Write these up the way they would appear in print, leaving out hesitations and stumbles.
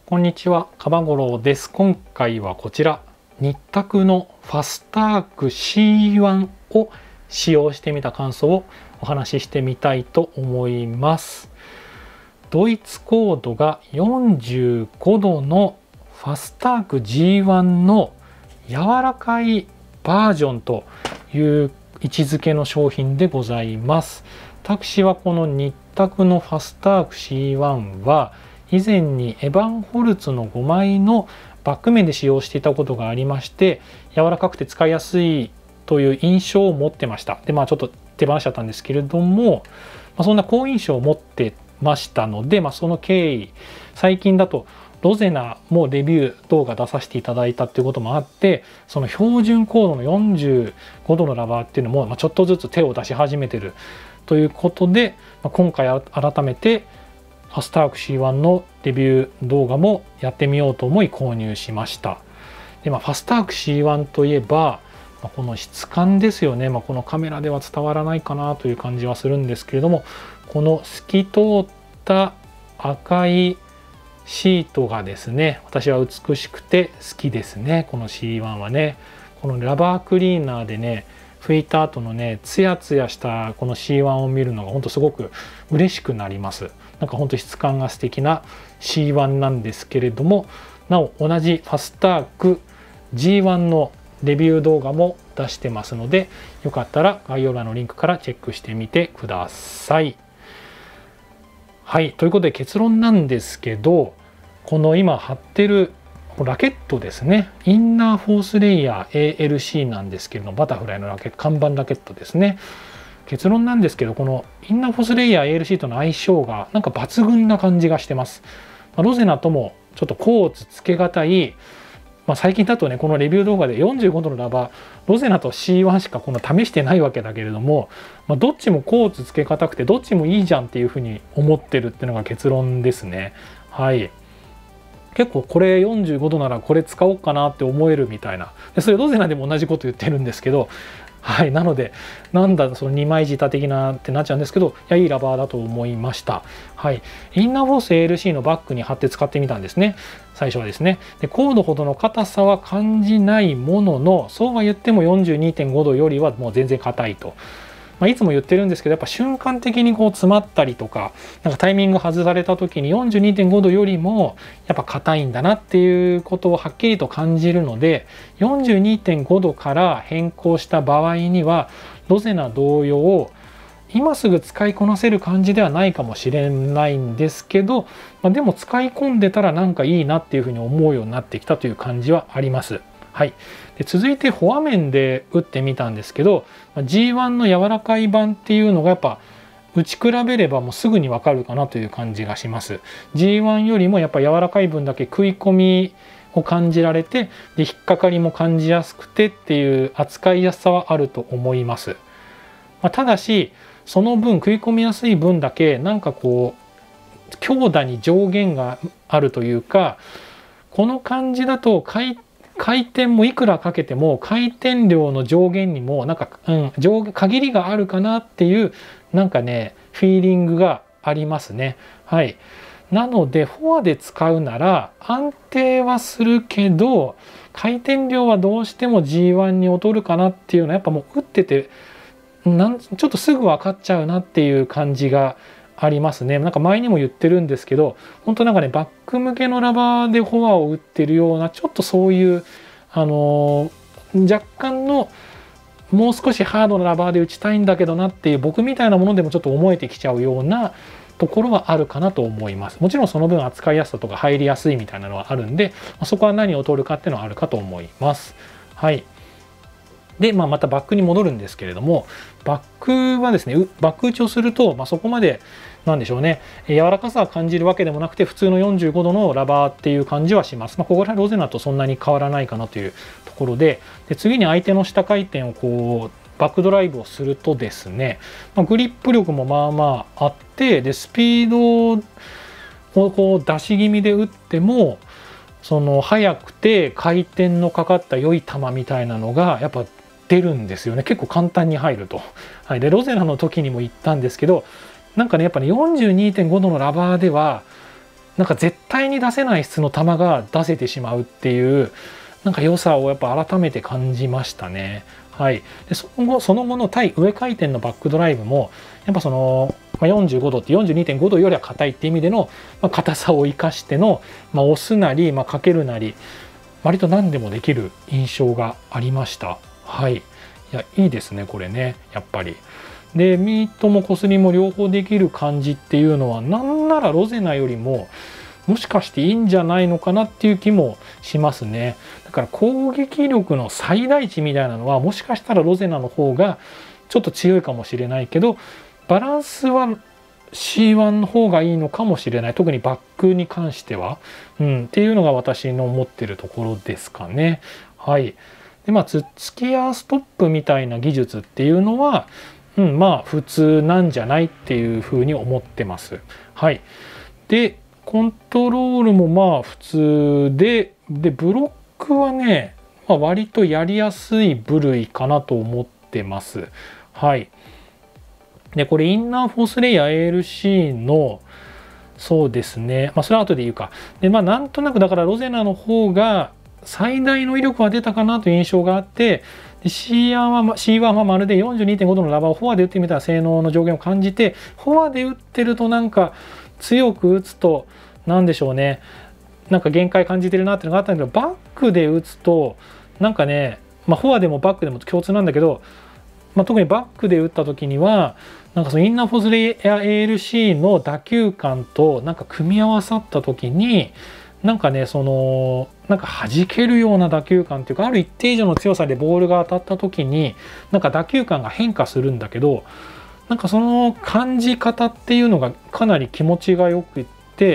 こんにちは、かばごろうです。今回はこちら、ニッタクのファスターク C1 を使用してみた感想をお話ししてみたいと思います。ドイツコードが45度のファスターク G1 の柔らかいバージョンという位置づけの商品でございます。私はこのニッタクのファスターク C1 は以前にエバンホルツの5枚のバック面で使用していたことがありまして、柔らかくて使いやすいという印象を持ってました。でちょっと手放しちゃったんですけれども、そんな好印象を持ってましたので、その経緯、最近だとロゼナもレビュー動画出させていただいたっていうこともあって、その標準コードの45度のラバーっていうのもちょっとずつ手を出し始めてるということで、今回改めてファスターク C1 のレビュー動画もやってみようと思い購入しました。でファスターク C1 といえば、この質感ですよね。このカメラでは伝わらないかなという感じはするんですけれども、この透き通った赤いシートがですね、私は美しくて好きですね。この C1 はね、このラバークリーナーでね拭いた後のねツヤツヤしたこの C1 を見るのが本当すごく嬉しくなります。本当質感が素敵な C1 なんですけれども、なお同じファスターク G1 のレビュー動画も出してますので、よかったら概要欄のリンクからチェックしてみてください。はい、ということで結論なんですけど、この今貼ってるラケットですね、インナーフォースレイヤー ALC なんですけれども、バタフライのラケット、看板ラケットですね。結論なんですけど、このインナーフォースレイヤー ALC との相性が抜群な感じがしてます。ロゼナともちょっとコーツつけがたい、最近だとねこのレビュー動画で45度のラバー、ロゼナと C1 しか試してないわけだけれども、どっちもコーツつけがたくてどっちもいいじゃんっていうふうに思ってるっていうのが結論ですね。はい、結構これ45度ならこれ使おうかなって思えるみたいな、それロゼナでも同じこと言ってるんですけど、はい、なのでなんだその2枚舌的なってなっちゃうんですけど、いいラバーだと思いました。はい、インナーフォース ALC のバッグに貼って使ってみたんですね、最初はですね。でコードほどの硬さは感じないものの、そうは言っても 42.5 度よりはもう全然硬いと。いつも言ってるんですけど、やっぱ瞬間的に詰まったりとか、タイミング外された時に 42.5 度よりもやっぱ硬いんだなっていうことをはっきりと感じるので、 42.5 度から変更した場合にはロゼナ同様今すぐ使いこなせる感じではないかもしれないんですけど、でも使い込んでたらいいなっていうふうに思うようになってきたという感じはあります。はい、で続いてフォア面で打ってみたんですけど、G1 の柔らかい版っていうのがやっぱ打ち比べればもうすぐにわかるかなという感じがします。G1 よりもやっぱ柔らかい分だけ食い込みを感じられて、で引っかかりも感じやすくてっていう扱いやすさはあると思います。ただしその分食い込みやすい分だけ強打に上限があるというか、この感じだと回転もいくらかけても回転量の上限にも限りがあるかなっていうフィーリングがありますね。はい、なのでフォアで使うなら安定はするけど回転量はどうしても G1 に劣るかなっていうのはやっぱもう打っててちょっとすぐ分かっちゃうなっていう感じがありますね。前にも言ってるんですけど、本当バック向けのラバーでフォアを打ってるような、ちょっとそういう若干のもう少しハードなラバーで打ちたいんだけどなっていう僕みたいなものでもちょっと思えてきちゃうようなところはあるかなと思います。もちろんその分扱いやすさとか入りやすいみたいなのはあるんで、そこは何を取るかっていうのはあるかと思います。はい。で、またバックに戻るんですけれども、バックはですね、バック打ちをすると、そこまでなんでしょうね、柔らかさは感じるわけでもなくて、普通の45度のラバーっていう感じはします。ここらロゼナとそんなに変わらないかなというところで、次に相手の下回転をバックドライブをするとですね、グリップ力もあって、でスピードを出し気味で打っても速くて回転のかかった良い球みたいなのがやっぱ出るんですよね。結構簡単に入ると。はい、でロゼナの時にも言ったんですけど、やっぱり 42.5 度のラバーではなんか絶対に出せない質の球が出せてしまうっていうなんか良さをやっぱ改めて感じましたね。はい、でその後の対上回転のバックドライブもやっぱ45度って 42.5 度よりは硬いっていう意味での、硬さを生かしての、押すなり、かけるなり割と何でもできる印象がありました。はい、いやいいですねこれねやっぱり。でミートもこすりも両方できる感じっていうのはなんならロゼナよりももしかしていいんじゃないのかなっていう気もしますね。だから攻撃力の最大値みたいなのはもしかしたらロゼナの方がちょっと強いかもしれないけどバランスは C1 の方がいいのかもしれない。特にバックに関しては、っていうのが私の思ってるところですかね。はい。でツッツキやストップみたいな技術っていうのは普通なんじゃないっていうふうに思ってます。はい。でコントロールも普通でブロックはね、割とやりやすい部類かなと思ってます。はい。でこれインナーフォースレイヤー ALC のそうですね、それは後で言うか。でなんとなくだからロゼナの方が最大の威力は出たかなという印象があって、C1 はまるで 42.5 度のラバーをフォアで打ってみた性能の上限を感じて、フォアで打ってるとなんか強く打つと何でしょうね、なんか限界感じてるなっていうのがあったんだけど、バックで打つとなんかね、フォアでもバックでも共通なんだけど、特にバックで打った時にはなんかそのインナーフォースレイヤー ALC の打球感となんか組み合わさった時になんかねなんか弾けるような打球感っていうか、ある一定以上の強さでボールが当たった時になんか打球感が変化するんだけど、なんかその感じ方っていうのがかなり気持ちがよくって、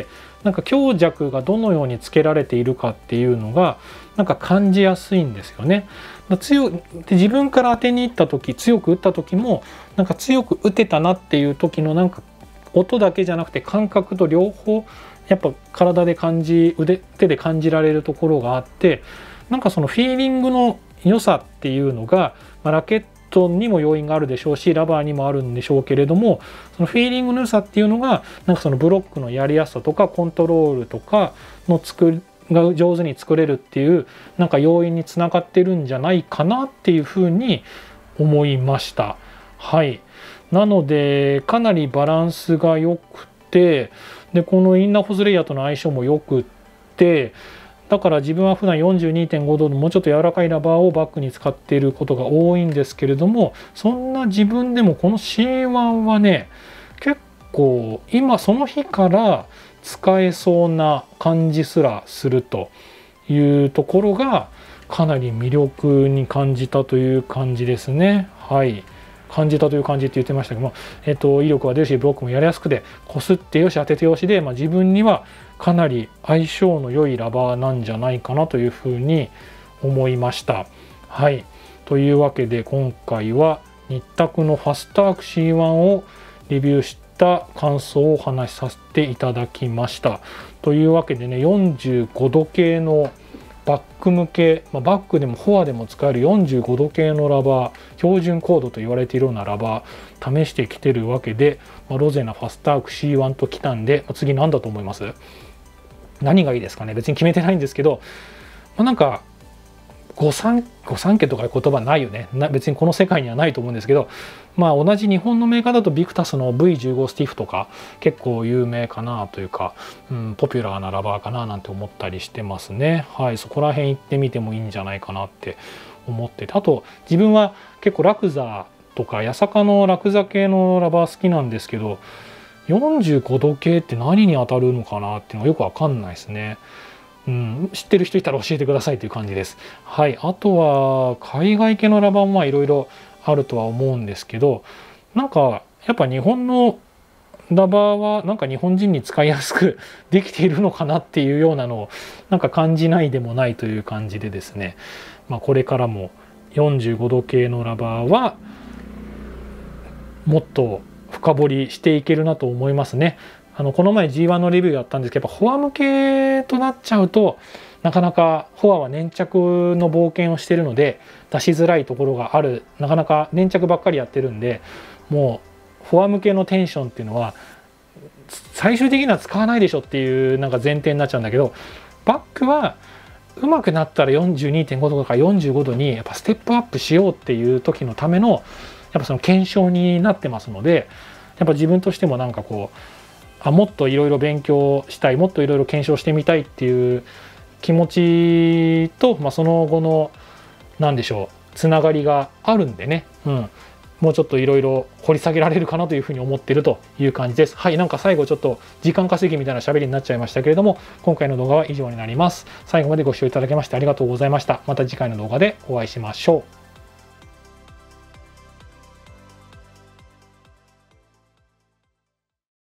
なんか強弱がどのようにつけられているかっていうのがなんか感じやすいんですよね。で自分から当てに行った時、強く打った時もなんか強く打てたなっていう時のなんか音だけじゃなくて感覚と両方やっぱ体で手で感じられるところがあって、なんかそのフィーリングの良さっていうのが、ラケットにも要因があるでしょうしラバーにもあるんでしょうけれども、そのフィーリングの良さっていうのがなんかそのブロックのやりやすさとかコントロールとかのが上手に作れるっていうなんか要因につながってるんじゃないかなっていうふうに思いました。はい。なのでかなりバランスが良くて、でこのインナーフォースレイヤーとの相性も良くって、だから自分は普段 42.5 度のもうちょっと柔らかいラバーをバックに使っていることが多いんですけれども、そんな自分でもこの C1 はね結構今その日から使えそうな感じすらするというところがかなり魅力に感じたという感じですね。はい。感じたという感じって言ってましたけど、威力は出るしブロックもやりやすくて、こすってよし当ててよしで、自分にはかなり相性の良いラバーなんじゃないかなというふうに思いました。はい。というわけで今回はニッタクのファスターク C1 をレビューした感想をお話しさせていただきました。というわけでね、45度系のバック向け、バックでもフォアでも使える45度系のラバー、標準コードと言われているようなラバー試してきてるわけで、ロゼナファスターク C1 ときたんで、次何だと思います？何がいいですかね。別に決めてないんですけど、なんか御三家とかいう言葉ないよね。別にこの世界にはないと思うんですけど、同じ日本のメーカーだとビクタスの V15 スティフとか結構有名かなというか、ポピュラーなラバーかななんて思ったりしてますね。はい、そこら辺行ってみてもいいんじゃないかなって思ってて、あと自分は結構ラクザとか八坂のラクザ系のラバー好きなんですけど、45度系って何に当たるのかなっていうのがよくわかんないですね。知ってる人いたら教えてくださいという感じです。はい、あとは海外系のラバーもいろいろあるとは思うんですけど、なんかやっぱ日本のラバーはなんか日本人に使いやすくできているのかなっていうようなのをなんか感じないでもないという感じでですね、これからも45度系のラバーはもっと深掘りしていけるなと思いますね。この前 G1 のレビューやったんですけど、やっぱフォア向けとなっちゃうとなかなかフォアは粘着の冒険をしてるので出しづらいところがある。なかなか粘着ばっかりやってるんで、もうフォア向けのテンションっていうのは最終的には使わないでしょっていうなんか前提になっちゃうんだけど、バックはうまくなったら 42.5 度とか45度にやっぱステップアップしようっていう時のためのやっぱその検証になってますので、やっぱ自分としてもなんかこうもっといろいろ勉強したい、もっといろいろ検証してみたいっていう気持ちと、その後の何でしょうつながりがあるんでね、もうちょっといろいろ掘り下げられるかなというふうに思っているという感じです。はい、なんか最後ちょっと時間稼ぎみたいな喋りになっちゃいましたけれども、今回の動画は以上になります。最後までご視聴いただきましてありがとうございました。また次回の動画でお会いしましょう。